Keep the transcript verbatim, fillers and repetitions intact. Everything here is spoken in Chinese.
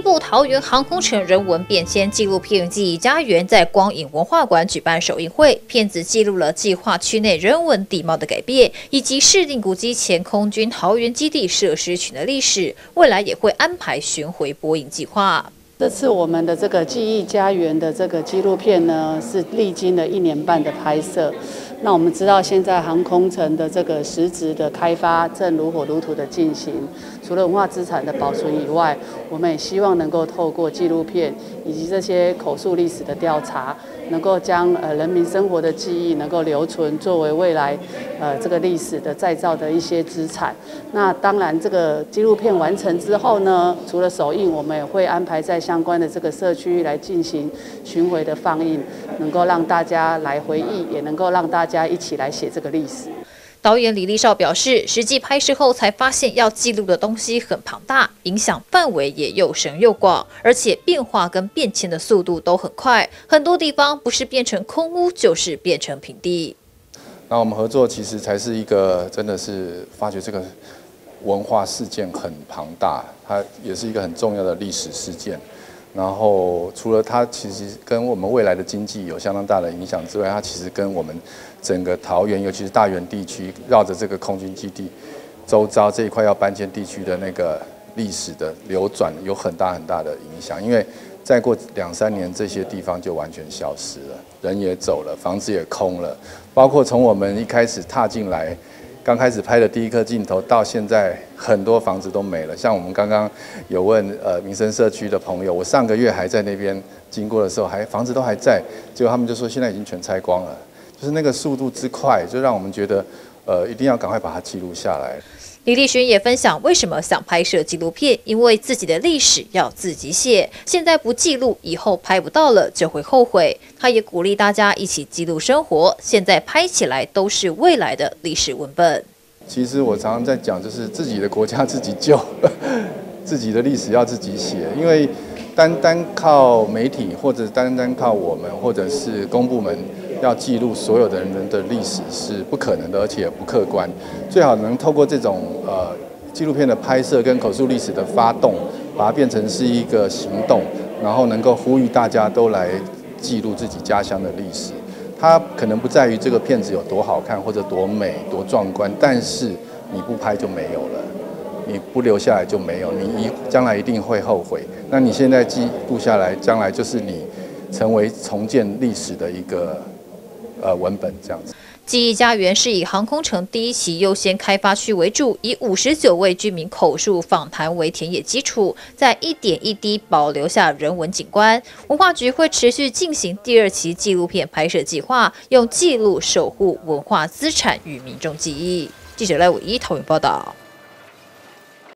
部桃园航空城人文变迁纪录片《记忆家园》在光影文化馆举办首映会，片子记录了计划区内人文地貌的改变，以及市定古迹前空军桃园基地设施群的历史。未来也会安排巡回播映计划。 这次我们的这个记忆家园的这个纪录片呢，是历经了一年半的拍摄。那我们知道，现在航空城的这个实质的开发正如火如荼的进行。除了文化资产的保存以外，我们也希望能够透过纪录片以及这些口述历史的调查，能够将呃人民生活的记忆能够留存，作为未来呃这个历史的再造的一些资产。那当然，这个纪录片完成之后呢，除了首映，我们也会安排在相关的这个社区来进行巡回的放映，能够让大家来回忆，也能够让大家一起来写这个历史。 导演李立少表示，实际拍摄后才发现，要记录的东西很庞大，影响范围也又深又广，而且变化跟变迁的速度都很快，很多地方不是变成空屋，就是变成平地。 那我们合作其实才是一个，真的是发觉这个文化事件很庞大，它也是一个很重要的历史事件。然后除了它其实跟我们未来的经济有相当大的影响之外，它其实跟我们整个桃园，尤其是大园地区绕着这个空军基地周遭这一块要搬迁地区的那个历史的流转有很大很大的影响。因为再过两三年，这些地方就完全消失了，人也走了，房子也空了。包括从我们一开始踏进来。 刚开始拍的第一颗镜头，到现在很多房子都没了。像我们刚刚有问呃民生社区的朋友，我上个月还在那边经过的时候，还房子都还在，结果他们就说现在已经全拆光了。就是那个速度之快，就让我们觉得呃一定要赶快把它记录下来。 李立勋也分享为什么想拍摄纪录片，因为自己的历史要自己写，现在不记录，以后拍不到了就会后悔。他也鼓励大家一起记录生活，现在拍起来都是未来的历史文本。 其实我常常在讲，就是自己的国家自己救，自己的历史要自己写，因为单单靠媒体或者单单靠我们或者是公部门。 要记录所有的人的历史是不可能的，而且也不客观。最好能透过这种呃纪录片的拍摄跟口述历史的发动，把它变成是一个行动，然后能够呼吁大家都来记录自己家乡的历史。它可能不在于这个片子有多好看或者多美多壮观，但是你不拍就没有了，你不留下来就没有，你一将来一定会后悔。那你现在记录下来，将来就是你成为重建历史的一个。 呃，文本这样子。 记忆家园是以航空城第一期优先开发区为主，以五十九位居民口述访谈为田野基础，在一点一滴保留下人文景观。文化局会持续进行第二期纪录片拍摄计划，用记录守护文化资产与民众记忆。记者赖伟一桃园报道。